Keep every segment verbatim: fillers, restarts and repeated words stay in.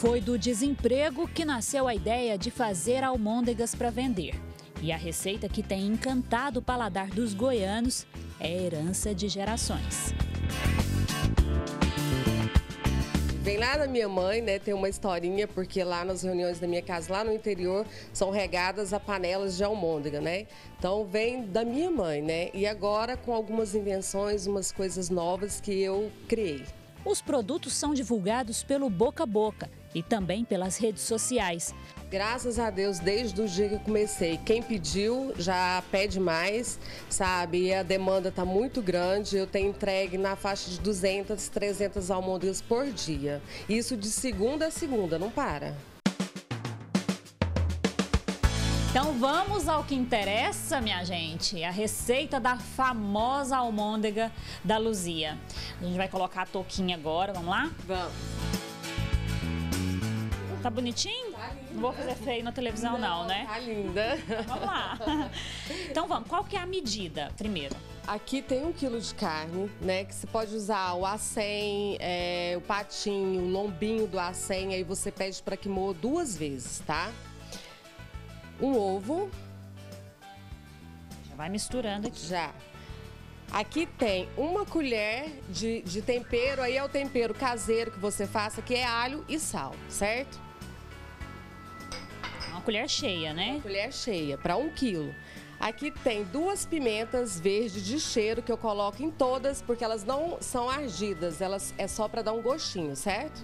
Foi do desemprego que nasceu a ideia de fazer almôndegas para vender. E a receita que tem encantado o paladar dos goianos é herança de gerações. Vem lá da minha mãe, né, tem uma historinha, porque lá nas reuniões da minha casa, lá no interior, são regadas a panelas de almôndega, né? Então vem da minha mãe, né? E agora com algumas invenções, umas coisas novas que eu criei. Os produtos são divulgados pelo boca a boca e também pelas redes sociais. Graças a Deus, desde o dia que eu comecei, quem pediu já pede mais, sabe? E a demanda está muito grande. Eu tenho entregue na faixa de duzentas, trezentas almôndegas por dia. Isso de segunda a segunda, não para. Então vamos ao que interessa, minha gente. A receita da famosa almôndega da Luzia. A gente vai colocar a touquinha agora, vamos lá? Vamos. Tá bonitinho? Tá linda. Não vou fazer feio na televisão não, não, né? Tá linda. Vamos lá. Então vamos, qual que é a medida primeiro? Aqui tem um quilo de carne, né? Que você pode usar o acém, é, o patinho, o lombinho do acém. Aí você pede para que moa duas vezes, tá? Um ovo. Já vai misturando aqui. Já. Aqui tem uma colher de, de tempero, aí é o tempero caseiro que você faça, que é alho e sal, certo? Uma colher cheia, né? Uma colher cheia, para um quilo. Aqui tem duas pimentas verdes de cheiro que eu coloco em todas, porque elas não são ardidas, elas é só para dar um gostinho, certo?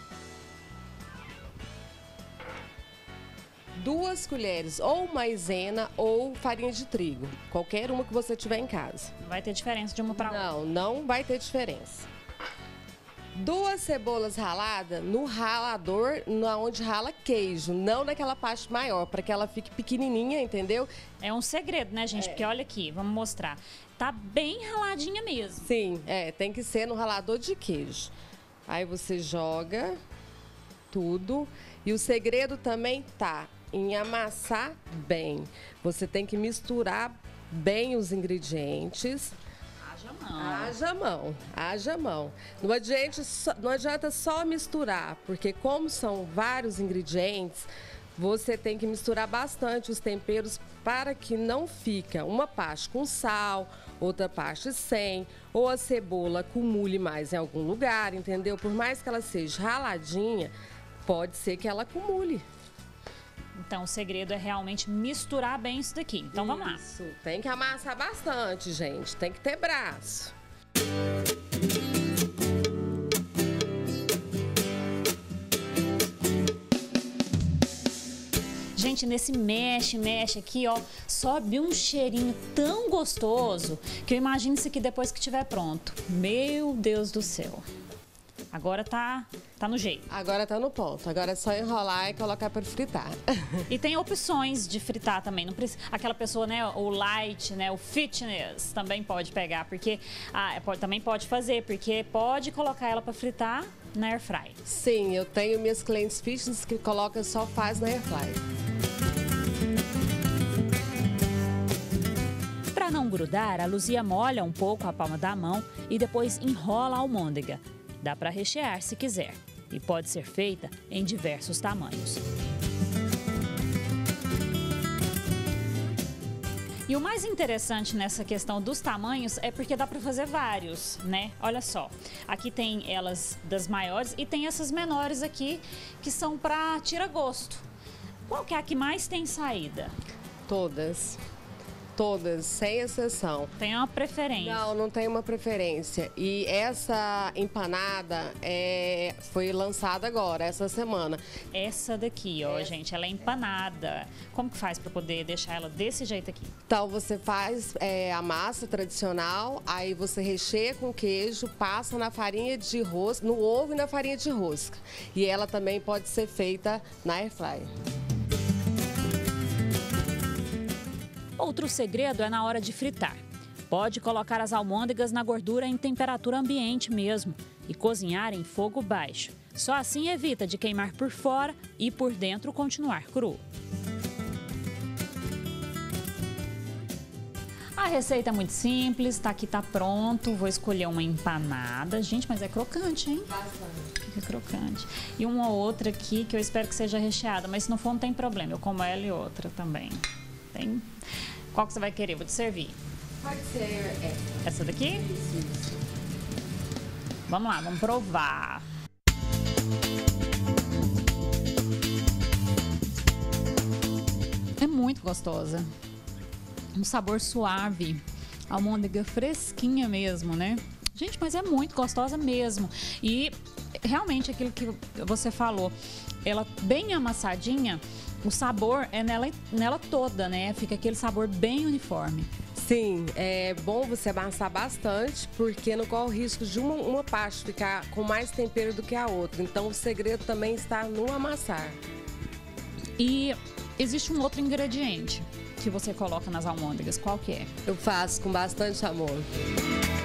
Duas colheres ou maisena ou farinha de trigo, qualquer uma que você tiver em casa. Não vai ter diferença de uma para outra? Não, não vai ter diferença. Duas cebolas raladas no ralador, onde rala queijo, não naquela parte maior, para que ela fique pequenininha, entendeu? É um segredo, né, gente? É. Porque olha aqui, vamos mostrar. Tá bem raladinha mesmo. Sim, é, tem que ser no ralador de queijo. Aí você joga tudo. E o segredo também tá em amassar bem. Você tem que misturar bem os ingredientes. Haja mão. Haja mão, haja mão. Não adianta, só, não adianta só misturar, porque como são vários ingredientes, você tem que misturar bastante os temperos para que não fica uma parte com sal, outra parte sem, ou a cebola acumule mais em algum lugar, entendeu? Por mais que ela seja raladinha, pode ser que ela acumule. Então, o segredo é realmente misturar bem isso daqui. Então, vamos lá. Isso, tem que amassar bastante, gente. Tem que ter braço. Gente, nesse mexe, mexe aqui, ó, sobe um cheirinho tão gostoso que eu imagino isso aqui depois que estiver pronto. Meu Deus do céu. Agora tá, tá no jeito. Agora tá no ponto. Agora é só enrolar e colocar para fritar. E tem opções de fritar também. Não precisa, aquela pessoa, né, o light, né, o fitness também pode pegar, porque ah, pode, também pode fazer, porque pode colocar ela para fritar na air fry. Sim, eu tenho minhas clientes fitness que colocam só faz na air fry. Para não grudar, a Luzia molha um pouco a palma da mão e depois enrola a almôndega. Dá para rechear se quiser e pode ser feita em diversos tamanhos. E o mais interessante nessa questão dos tamanhos é porque dá para fazer vários, né? Olha só, aqui tem elas das maiores e tem essas menores aqui que são para tira-gosto. Qual que é a que mais tem saída? Todas. Todas, sem exceção. Tem uma preferência? Não, não tem uma preferência. E essa empanada é, foi lançada agora, essa semana. Essa daqui, ó, essa... gente, ela é empanada. Como que faz para poder deixar ela desse jeito aqui? Então, você faz é, a massa tradicional, aí você recheia com queijo, passa na farinha de rosca, no ovo e na farinha de rosca. E ela também pode ser feita na air fry. Outro segredo é na hora de fritar. Pode colocar as almôndegas na gordura em temperatura ambiente mesmo e cozinhar em fogo baixo. Só assim evita de queimar por fora e por dentro continuar cru. A receita é muito simples, tá aqui, tá pronto. Vou escolher uma empanada. Gente, mas é crocante, hein? Bastante. Fica crocante. E uma outra aqui que eu espero que seja recheada, mas se não for, não tem problema. Eu como ela e outra também. Tem? Qual que você vai querer? Vou te servir. Pode ser essa. Essa daqui? Isso, isso. Vamos lá, vamos provar. É muito gostosa. Um sabor suave. Almôndega fresquinha mesmo, né? Gente, mas é muito gostosa mesmo. E realmente aquilo que você falou, ela bem amassadinha, o sabor é nela, nela toda, né? Fica aquele sabor bem uniforme. Sim, é bom você amassar bastante, porque não corre o risco de uma, uma parte ficar com mais tempero do que a outra. Então o segredo também está no amassar. E existe um outro ingrediente que você coloca nas almôndegas, qual que é? Eu faço com bastante amor.